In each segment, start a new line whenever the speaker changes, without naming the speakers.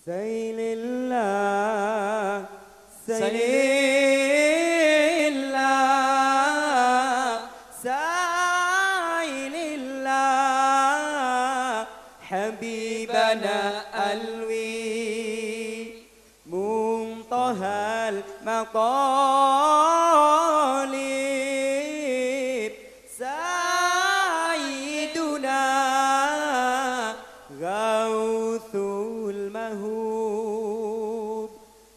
Sailillah, sailillah, sailillah, habibana alwi, muntahal maqalib, sayyiduna Gauthul mahub,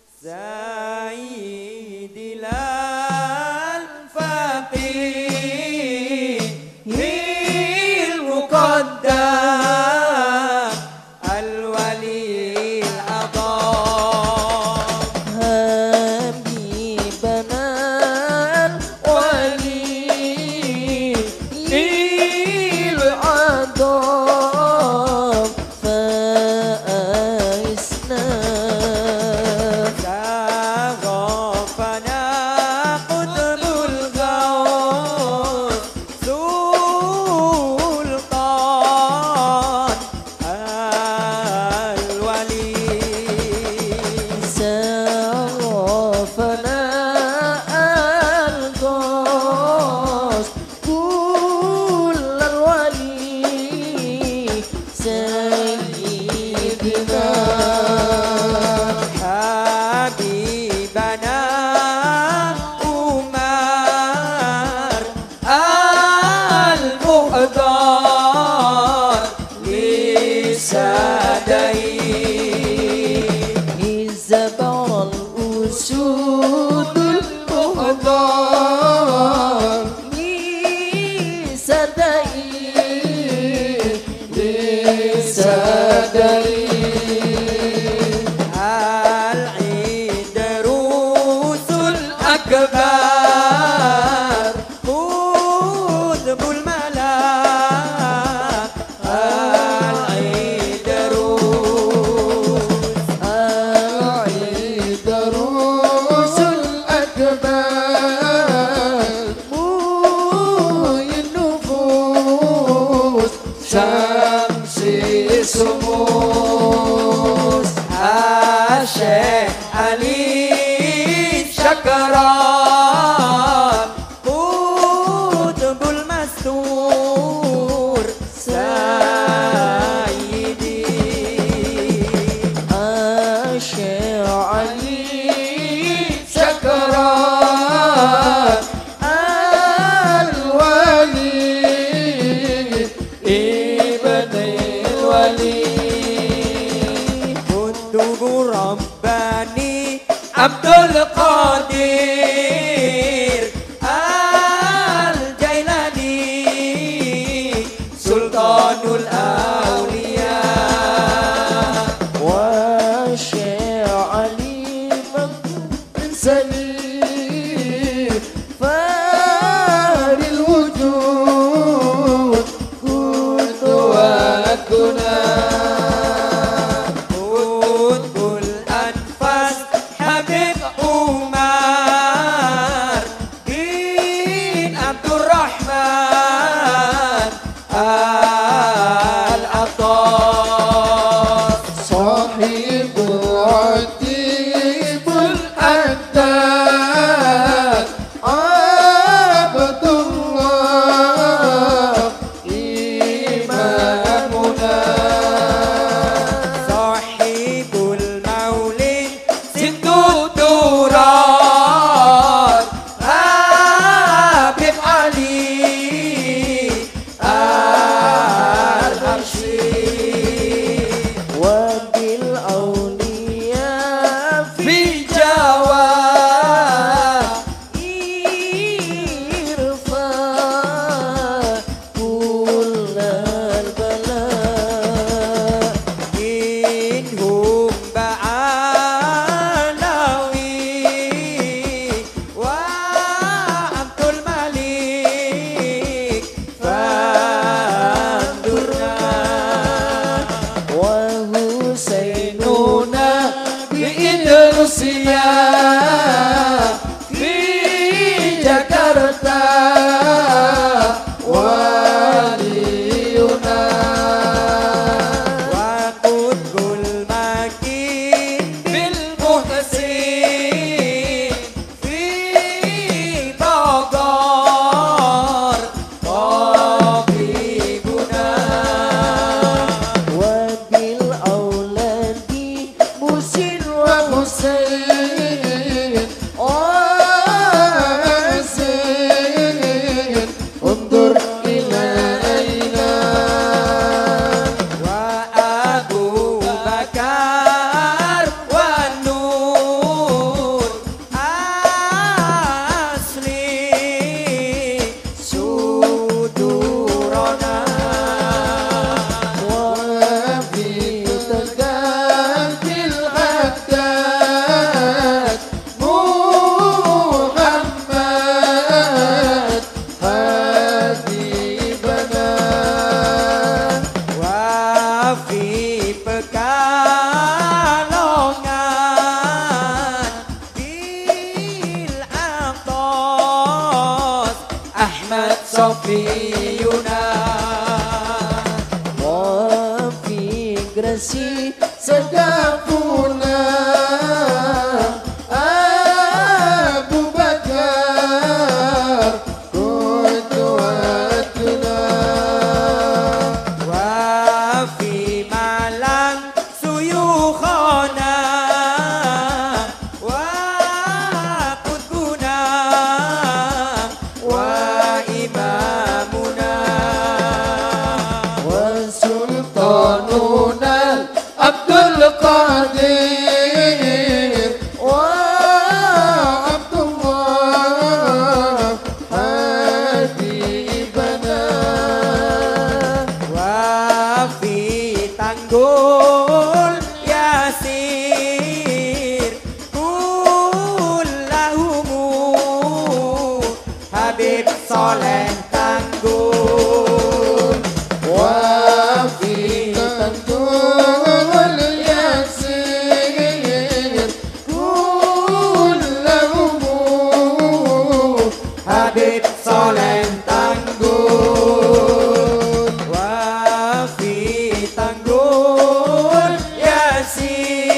Sayyidil faqihil muqaddam, al-walil adham,
habibana al-walil adham, faisna
saghafana qutbul ghaus, sultan al-wali,
sarafana al-ghas kullal wali, sayyidina
habibana Umar al-muhdar lisadai,
izabal usudul muhdar lisadai, lisadai
al-idrusul akbar, qutbul malak al-idrus,
al-idrusul akbar, muhyin nufus, syamsi sumus,
Syekh Ali Syakran, qutbul mastur, sayyidi
Syekh Ali Syakran, al-wali ibnil wali,
Kutubu Rabbani Abdul Qadir Al-Jailani, Sultanul Awliya,
wa Syekh Ali Mansali, faril wujud qudwatuna,
Qutbul Anfas Habib Umar bin Abdurrahman Al-Attas,
sahibul atibul addad, Abdullah imamuna,
Sahibul Maulid Sittut Turat, Habib Ali Al-Habsyi,
wabil awliya
fi Jawa,
irfa kullal bala,
Inhum Ba'alawi wa Abdul Malik Fandurna,
wa Husainuna bi Indonesia, fi Jakarta waliyuna,
wa Qutbul Maki
Hadafuna Abu Bakar Qudwatuna
Wa fi malang suyukhana wa qutbuna wa imamuna
Wa sultanuna Abdul Qadir Wa Abdullah Habibana
wa fi tanggul yasir kullahumu Habib Soleh Tanggul
Wa fi tantul yasir kullahumu
Habib Soleh Tanggul wa fi tanggul yasir